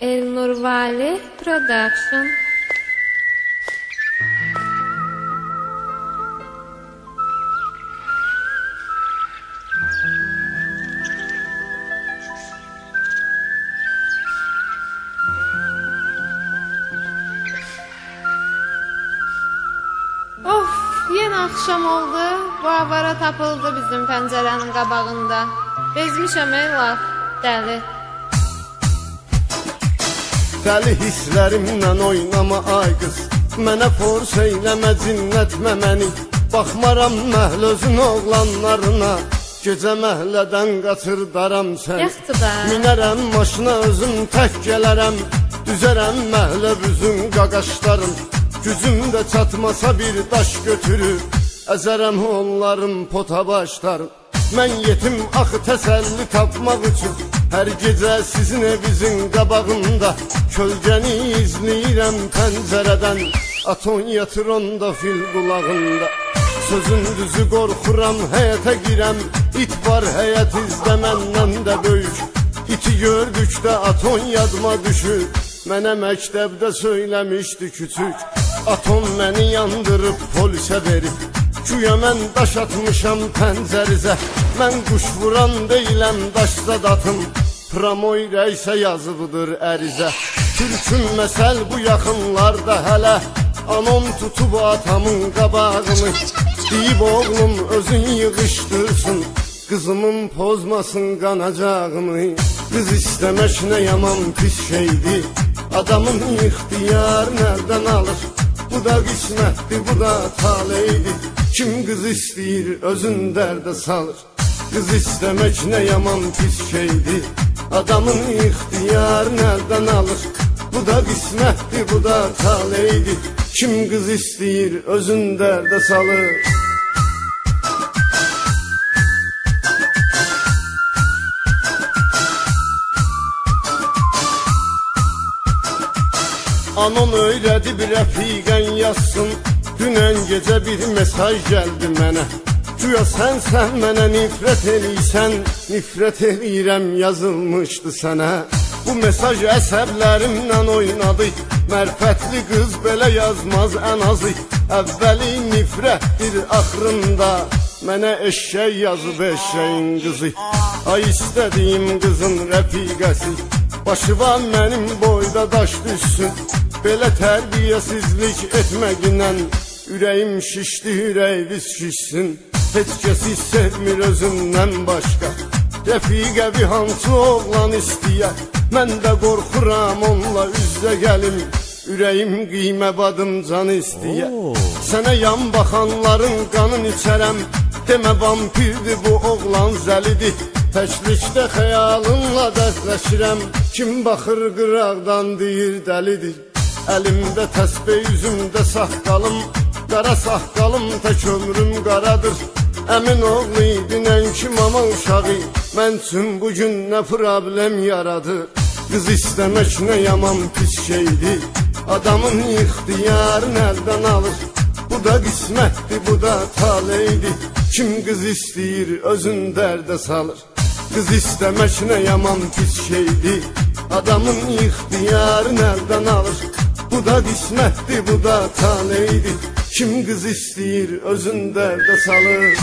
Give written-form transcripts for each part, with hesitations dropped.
Elnur Vali Production. Yeni akşam oldu. Bu avara tapıldı bizim pəncərənin qabağında. Bezmişəm laf, dəli. Dəli hisslərimlə oynama ay qız, mənə force eyləmə, cinnətmə məni. Baxmaram məhlözün oğlanlarına, gecə məhlədən qaçırdaram sən. Minərəm maşına özüm tək gələrəm, düzərəm məhlə büzün qaqaşlarım. Gücüm də çatmasa bir daş götürür, əzərəm onların pota başlarım. Mən yetim axı təsəlli tapmaq üçün, hər gecə sizin evinizin qabağında kölgəni izləyirəm pəncərədən. Aton yatır onda fil qulağında, sözün düzü qorxuram həyətə girəm. İt var həyət izdə məndən də böyük, iti gördükdə aton yadıma düşür. Mənə məktəbdə söyləmişdi küçük, atom məni yandırıb polisə verib. Güya mən daş atmışam pəncərizə, mən quş vuran deyiləm daşzad atım. Pramoy rəysə yazıbıdır ərizə, türkün məsəl bu yaxınlarda hələ. Anom tutub atamın qabağını, deyib oğlum özün yığışdırsın, qızımın pozmasın qanacağını. Qız istəmək nə yaman pis şeydir, adamın ixtiyar nereden alır? Bu da qismətdir, bu da taleydir. Kim qız istəyir özün dərdə salır. Qız istəmək nə yaman pis şeydir, adamın ixtiyar nereden alır? Bu da qismətdir, bu da taleydir. Kim qız istəyir özün dərdə salır. Anon öyrədib rəfiqən yazsın, dünən gecə bir mesaj gəldi mənə. Güya sən mənə nifrət eləysən, nifrət eləyirəm yazılmışdı sənə. Bu mesaj əsəblərimlə oynadı, mərfətli qız belə yazmaz ən azı. Əvvəli nifrətdir axırında, mənə eşşək yazıb eşşəyin qızı. Ay istədiyim qızın rəfiqəsi, başıva mənim boyda daş düşsün. Belə tərbiyəsizlik etməginlə ürəyim şişdi, ürəyiniz şişsin. Heç kəsi sevmir özündən başqa, rəfiqəvi hansı oğlan istəyər. Mən də qorxuram onunla üzlə gəlim, ürəyim qiymə badım can istəyər. Sənə yan baxanların qanın içərəm, demə vampirdir bu oğlan zəlidir. Təklikdə xəyalınla dərdləşirəm, kim baxır qıraqdan deyir dəlidir. Əlimdə təsbih, üzümdə saqqalım, qara saqqalım tək ömrüm qaradır. Əmin oğlu idi nənki mama uşağı, mən üçün bugün nə problem yaradır. Qız istəmək nə yaman pis şeydir, adamın ixtiyarı nereden alır? Bu da qismətdir, bu da taleydir. Kim qız istəyir özün dərdə salır. Qız istəmək nə yaman pis şeydir, adamın ixtiyarı nereden alır? Bu da qismətdir, bu da taleydir. Kim qız istəyir özün dərdə salır.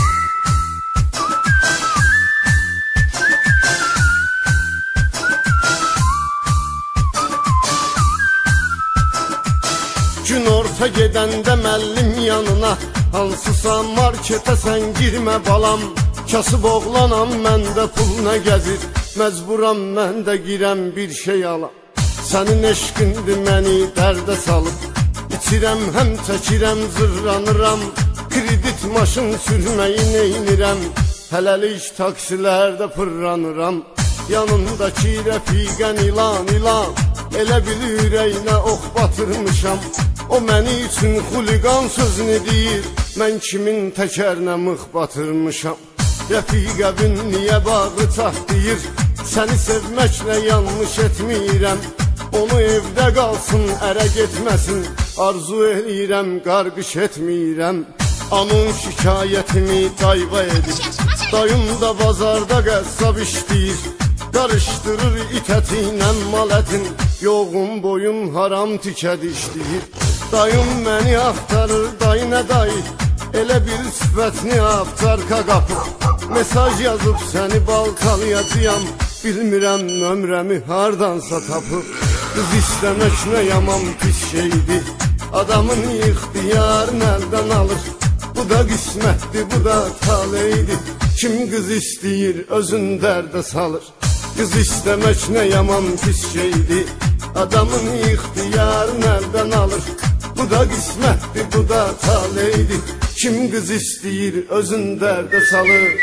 Gün orta gedəndə məllim yanına, hansısa marketə sən girmə balam. Kasıb oğlanam, məndə pul nə gəzir, məcburam mən də girəm bir şey alam. Sənin eşqindir məni dərdə salıb, İçirəm həm çəkirəm zırranıram, kredit maşın sürməyi neynirəm, hələlik taksilərdə pırranıram. Yanındakı rəfiqən ilan ilan, elə bil ürəyinə ox batırmışam. O məni üçün xuliqan sözünü deyir, mən kimin təkərinə mıx batırmışam. Rəfiqəbin niyə bağı çatlayır, səni sevməklə yanlış etmirəm. Onu evdə qalsın, ərə getməsin, arzu eləyirəm, qarqış etmirəm. Anın şikayətimi dayva edir, dayım da bazarda qəssab işləyir. Qarışdırır it əti ilə mal ətin, Yoğun boyun haram tikə dişləyir. Dayım məni axtarır, dayı nə dayı? Elə bir sifətini avtarka qapıb. Mesaj yazıb səni baltalayacağam. Bilmirəm nömrəmi hardansa tapıb. Qız istəmək nə yaman pis şeydir. Adamın ixtiyarını əldən alır. Bu da qismətdir, bu da taleydir. Kim qız istəyir, özün dərdə salır. Qız istəmək nə yaman pis şeydir. Adamın ixtiyarını əldən alır. Bu da qismətdir, bu da taleydir. Kim qız istəyir, özün dərdə salır.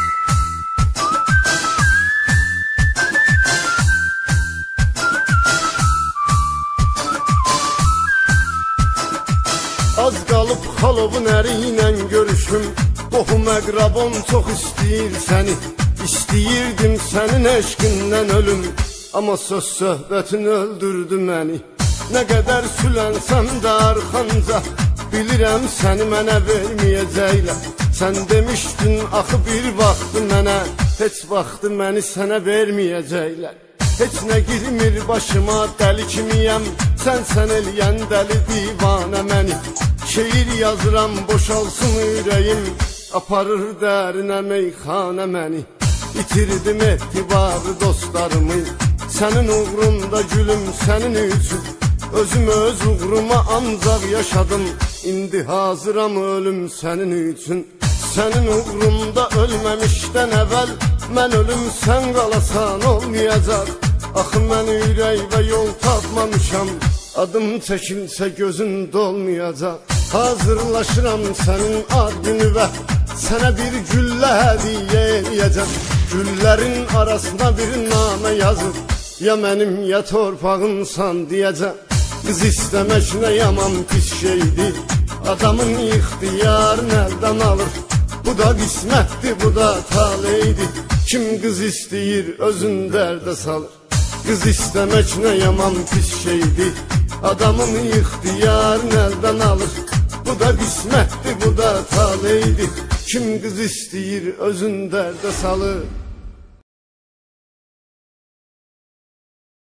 Az qalıb xalovun əri ilə görüşüm. Qohum əqrabam çox istəyir səni. İstəyirdim sənin eşqindən ölüm. Amma söz söhbətin öldürdü məni. Nə qədər sülənsəm də arxanca, bilirəm səni mənə verməyəcəklər. Sən demişdin axı bir vaxtı mənə, heç vaxtı məni sənə verməyəcəklər. Heç nə girmir başıma, dəli kimiyəm, sən eləyən dəli divanə məni. Şeir yazıram, boşalsın ürəyim, aparır dərinə meyxanə məni. İtirdim etibarı dostlarımı, sənin uğrunda gülüm sənin üçün. Özüm öz uğruma ancaq yaşadım, indi hazıram ölüm sənin üçün. Sənin uğrunda ölməmişdən əvvəl, mən ölüm sən qalasan olmayacaq. Axı mən ürək və yol tapmamışam, adım çəkilsə gözün dolmayacaq. Hazırlaşıram sənin ad günü və sənə bir güllə hədiyyə eləyəcəm. Güllərin arasına bir namə yazıb, ya mənim ya torpağımsan deyəcəm. Qız istəmək nə yaman pis şeydir. Adamın ixtiyarını əldən alır. Bu da qismətdir, bu da taleydir. Kim qız istəyir, özün dərdə salır. Qız istəmək nə yaman pis şeydir. Adamın ixtiyarını əldən alır. Bu da qismətdir, bu da taleydir. Kim qız istəyir, özün dərdə salır.